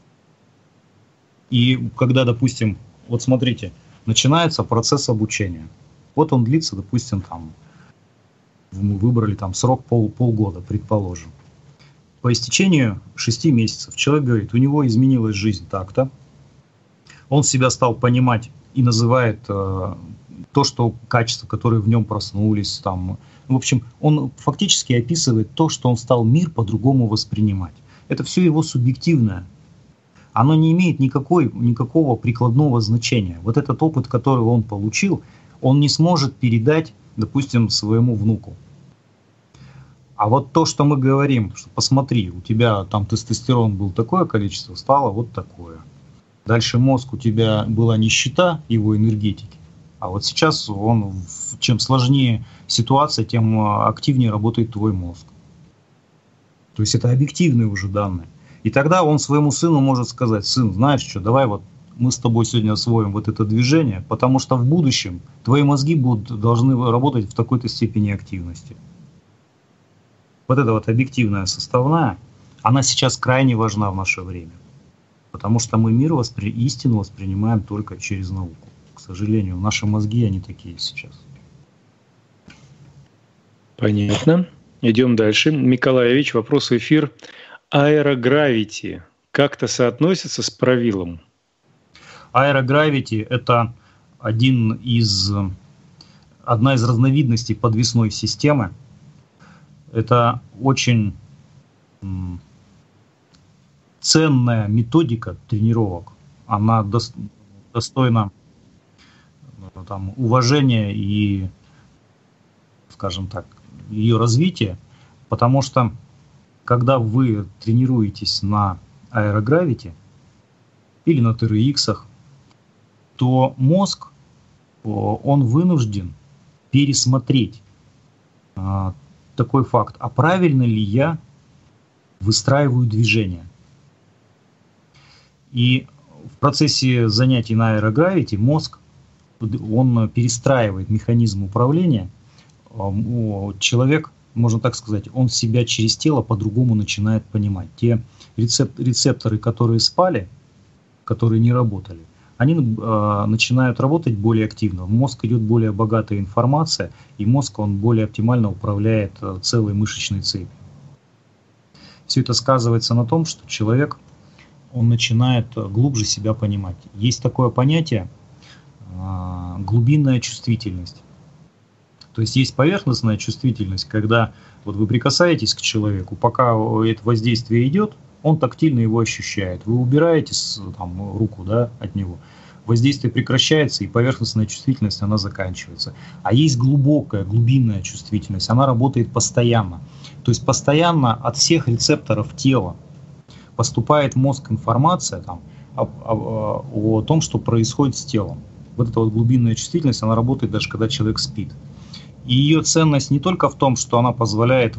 И когда, допустим, вот смотрите, начинается процесс обучения. Вот он длится, допустим, там, мы выбрали там срок полгода, предположим. По истечению 6 месяцев человек говорит, у него изменилась жизнь так-то, он себя стал понимать и называет то, что качества, которые в нем проснулись. Там. В общем, он фактически описывает то, что он стал мир по-другому воспринимать. Это все его субъективное. Оно не имеет никакого прикладного значения. Вот этот опыт, который он получил, он не сможет передать, допустим, своему внуку. А вот то, что мы говорим, что посмотри, у тебя там тестостерон был такое количество, стало вот такое. Дальше мозг, у тебя была нищета его энергетики, А вот сейчас чем сложнее ситуация, тем активнее работает твой мозг. То есть это объективные уже данные. И тогда он своему сыну может сказать: сын, знаешь что, давай вот мы с тобой сегодня освоим вот это движение, потому что в будущем твои мозги должны работать в такой-то степени активности. Вот эта вот объективная составная, она сейчас крайне важна в наше время. Потому что мы мир истину воспринимаем только через науку. К сожалению, наши мозги, они такие сейчас. Понятно. Идем дальше. Миколаевич, вопрос в эфир. Аэрогравити как-то соотносится с правилом? Аэрогравити – это одна из разновидностей подвесной системы. Это очень ценная методика тренировок. Она достойна уважения и, скажем так, ее развития, потому что когда вы тренируетесь на аэрогравити или на TRX, то мозг, он вынужден пересмотреть такой факт: а правильно ли я выстраиваю движение? И в процессе занятий на аэрогравити мозг, он перестраивает механизм управления. Человек, можно так сказать, он себя через тело по-другому начинает понимать. Те рецепторы, которые спали, которые не работали, они начинают работать более активно. В мозг идет более богатая информация, и мозг, он более оптимально управляет целой мышечной цепью. Все это сказывается на том, что человек, он начинает глубже себя понимать. Есть такое понятие глубинная чувствительность. То есть поверхностная чувствительность, когда вот вы прикасаетесь к человеку, пока это воздействие идет, он тактильно его ощущает. Вы убираете руку, да, от него, воздействие прекращается, и поверхностная чувствительность, она заканчивается. А есть глубокая, глубинная чувствительность, она работает постоянно. То есть постоянно от всех рецепторов тела поступает в мозг информация о том, что происходит с телом. Вот эта вот глубинная чувствительность, она работает даже когда человек спит. И ее ценность не только в том, что она позволяет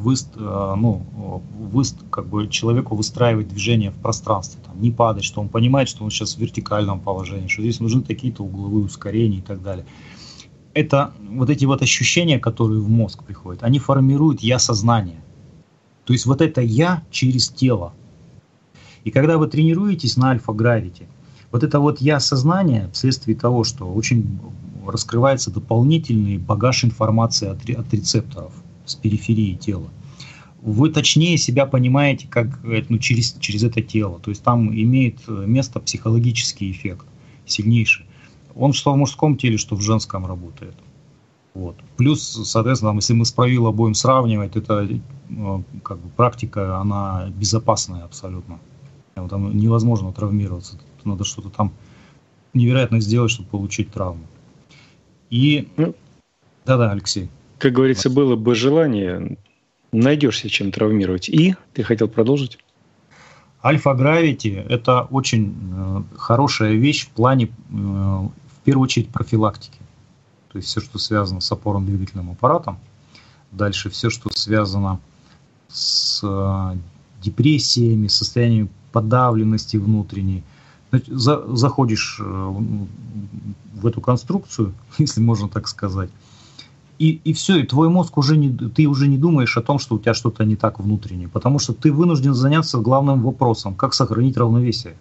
человеку выстраивать движение в пространстве, не падать, что он понимает, что он сейчас в вертикальном положении, что здесь нужны какие-то угловые ускорения и так далее. Это вот эти вот ощущения, которые в мозг приходят, они формируют я-сознание. То есть вот это я через тело. И когда вы тренируетесь на альфа-гравити, вот это вот я-сознание вследствие того, что очень раскрывается дополнительный багаж информации от рецепторов с периферии тела. Вы точнее себя понимаете через это тело. То есть там имеет место психологический эффект сильнейший. Он что в мужском теле, что в женском работает. Вот. Плюс, соответственно, если мы с правилом будем сравнивать, это практика, она безопасная абсолютно. Там невозможно травмироваться. Надо что-то там невероятно сделать, чтобы получить травму. И да, Алексей. Как говорится, было бы желание, найдешься чем травмировать. И ты хотел продолжить? Альфа-гравити – это очень хорошая вещь в плане, в первую очередь, профилактики. То есть все, что связано с опорно-двигательным аппаратом. Дальше все, что связано с депрессиями, состоянием подавленности внутренней. Заходишь в эту конструкцию, если можно так сказать, и все, и твой мозг ты уже не думаешь о том, что у тебя что-то не так внутренне, потому что ты вынужден заняться главным вопросом, как сохранить равновесие.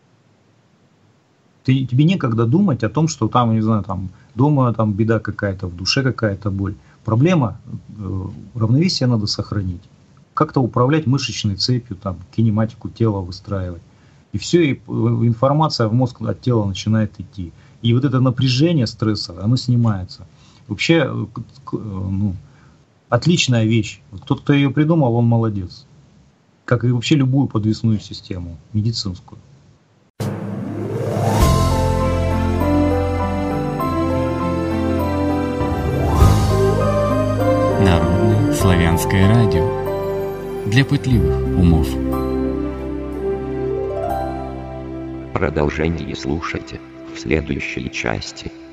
Тебе некогда думать о том, что там, не знаю, дома беда какая-то, в душе какая-то боль. Проблема, равновесие надо сохранить. Как-то управлять мышечной цепью, кинематику тела выстраивать. И все, и информация в мозг от тела начинает идти. И вот это напряжение стрессовое, оно снимается. Вообще, отличная вещь. Тот, кто ее придумал, он молодец. Как и вообще любую подвесную систему, медицинскую. Народное славянское радио. Для пытливых умов. Продолжение слушайте в следующей части.